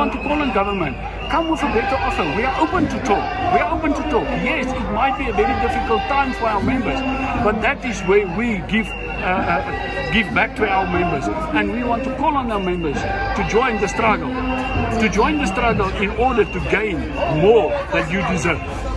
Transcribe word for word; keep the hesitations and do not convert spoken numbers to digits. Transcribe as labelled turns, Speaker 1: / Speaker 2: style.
Speaker 1: want to call on government, come with a better offer. We are open to talk. We are open to talk. Yes, it might be a very difficult time for our members, but that is where we give uh, uh, give back to our members. And we want to call on our members to join the struggle, to join the struggle in order to gain more than you deserve.